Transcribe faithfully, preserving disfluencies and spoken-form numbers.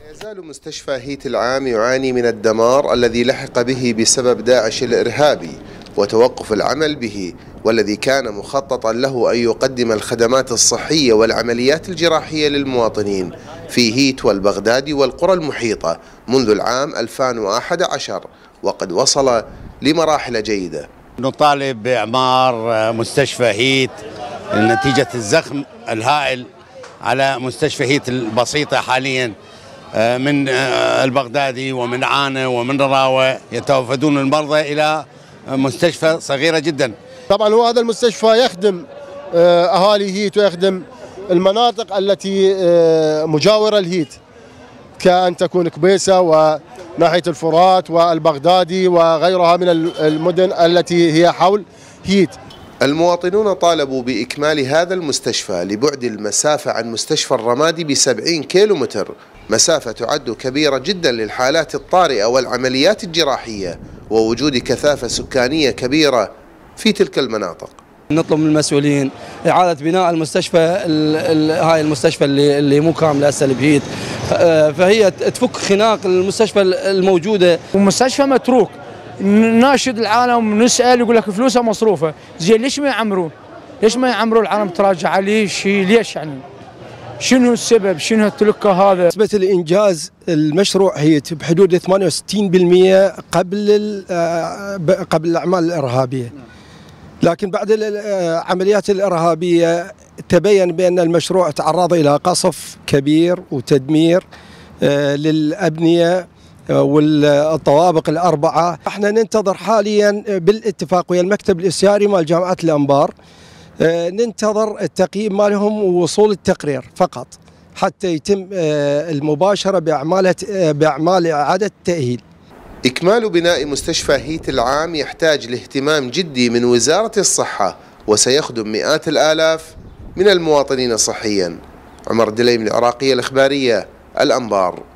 يزال مستشفى هيت العام يعاني من الدمار الذي لحق به بسبب داعش الإرهابي وتوقف العمل به، والذي كان مخططا له أن يقدم الخدمات الصحية والعمليات الجراحية للمواطنين في هيت والبغدادي والقرى المحيطة منذ العام ألفين وأحد عشر، وقد وصل لمراحل جيدة. نطالب بإعمار مستشفى هيت نتيجة الزخم الهائل على مستشفى هيت البسيطة حاليا من البغدادي ومن عانة ومن راوة، يتوافدون المرضى إلى مستشفى صغيرة جدا. طبعا هو هذا المستشفى يخدم أهالي هيت ويخدم المناطق التي مجاورة لهيت، كأن تكون كبيسة وناحية الفرات والبغدادي وغيرها من المدن التي هي حول هيت. المواطنون طالبوا بإكمال هذا المستشفى لبعد المسافة عن مستشفى الرمادي بسبعين كيلو متر، مسافة تعد كبيرة جدا للحالات الطارئة والعمليات الجراحية ووجود كثافة سكانية كبيرة في تلك المناطق. نطلب من المسؤولين إعادة بناء المستشفى، هاي المستشفى اللي اللي مو كاملة هسه بهيت، فهي تفك خناق المستشفى الموجودة. ومستشفى متروك، ناشد العالم نسأل يقول لك فلوسها مصروفة، زين ليش ما يعمرون؟ ليش ما يعمرون العالم تراجع عليه شيء؟ ليش يعني؟ شنو السبب؟ شنو هالتلقى هذا؟ نسبة الإنجاز المشروع هي بحدود ثمانية وستين بالمئة قبل قبل الأعمال الإرهابية، لكن بعد العمليات الإرهابية تبين بأن المشروع تعرض إلى قصف كبير وتدمير للأبنية والطوابق الأربعة. احنا ننتظر حاليا بالاتفاق ويا المكتب الإسياري مال جامعة الأنبار، ننتظر التقييم مالهم ووصول التقرير فقط حتى يتم المباشرة بأعمال بأعمال إعادة التأهيل. إكمال بناء مستشفى هيت العام يحتاج لاهتمام جدي من وزارة الصحة، وسيخدم مئات الآلاف من المواطنين صحيا. عمر دليم، العراقية الإخبارية، الأنبار.